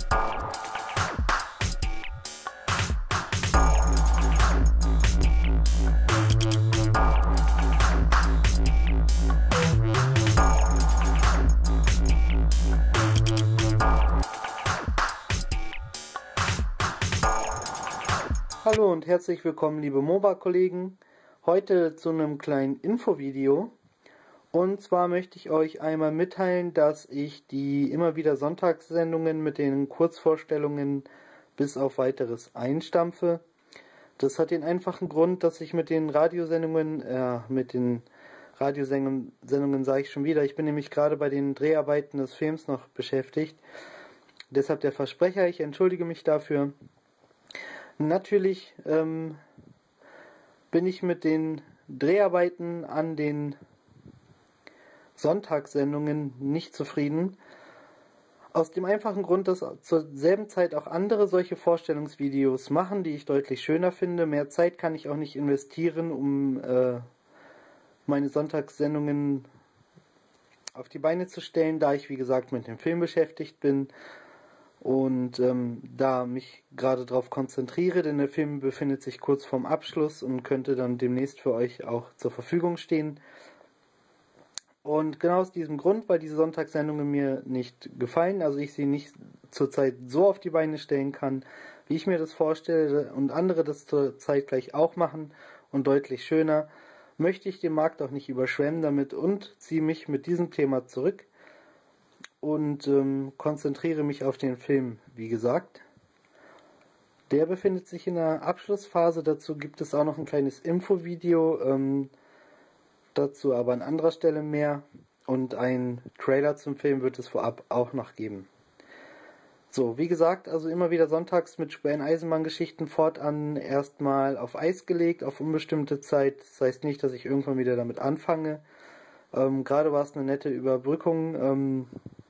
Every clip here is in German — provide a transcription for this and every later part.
Hallo und herzlich willkommen, liebe MOBA-Kollegen. Heute zu einem kleinen Infovideo. Und zwar möchte ich euch einmal mitteilen, dass ich die immer wieder Sonntagssendungen mit den Kurzvorstellungen bis auf weiteres einstampfe. Das hat den einfachen Grund, dass ich mit den Radiosendungen sage ich schon wieder, ich bin nämlich gerade bei den Dreharbeiten des Films noch beschäftigt. Deshalb der Versprecher, ich entschuldige mich dafür. Natürlich bin ich mit den Dreharbeiten an den Sonntagssendungen nicht zufrieden. Aus dem einfachen Grund, dass zur selben Zeit auch andere solche Vorstellungsvideos machen, die ich deutlich schöner finde. Mehr Zeit kann ich auch nicht investieren, um meine Sonntagssendungen auf die Beine zu stellen, da ich wie gesagt mit dem Film beschäftigt bin. Und da mich gerade darauf konzentriere, denn der Film befindet sich kurz vorm Abschluss und könnte dann demnächst für euch auch zur Verfügung stehen. Und genau aus diesem Grund, weil diese Sonntagssendungen mir nicht gefallen, also ich sie nicht zurzeit so auf die Beine stellen kann, wie ich mir das vorstelle und andere das zurzeit gleich auch machen und deutlich schöner, möchte ich den Markt auch nicht überschwemmen damit und ziehe mich mit diesem Thema zurück. Und konzentriere mich auf den Film, wie gesagt. Der befindet sich in der Abschlussphase, dazu gibt es auch noch ein kleines Infovideo, dazu aber an anderer Stelle mehr. Und ein Trailer zum Film wird es vorab auch noch geben. So, wie gesagt, also immer wieder sonntags mit Speer-Eisenbahn-Geschichten fortan erstmal auf Eis gelegt, auf unbestimmte Zeit. Das heißt nicht, dass ich irgendwann wieder damit anfange. Gerade war es eine nette Überbrückung.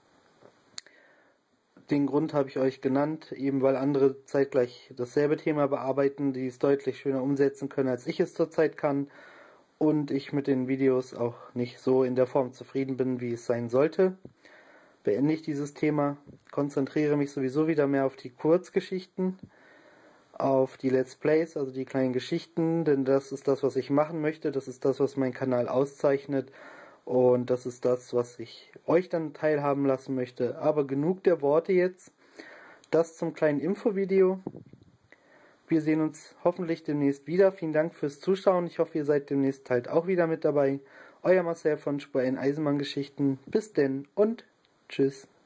Den Grund habe ich euch genannt, eben weil andere zeitgleich dasselbe Thema bearbeiten, die es deutlich schöner umsetzen können, als ich es zurzeit kann. Und ich mit den Videos auch nicht so in der Form zufrieden bin, wie es sein sollte. Beende ich dieses Thema, konzentriere mich sowieso wieder mehr auf die Kurzgeschichten, auf die Let's Plays, also die kleinen Geschichten, denn das ist das, was ich machen möchte, das ist das, was mein Kanal auszeichnet. Und das ist das, was ich euch dann teilhaben lassen möchte. Aber genug der Worte jetzt. Das zum kleinen Infovideo. Wir sehen uns hoffentlich demnächst wieder. Vielen Dank fürs Zuschauen. Ich hoffe, ihr seid demnächst halt auch wieder mit dabei. Euer Marcel von Speer-Eisenbahn-Geschichten. Bis denn und tschüss.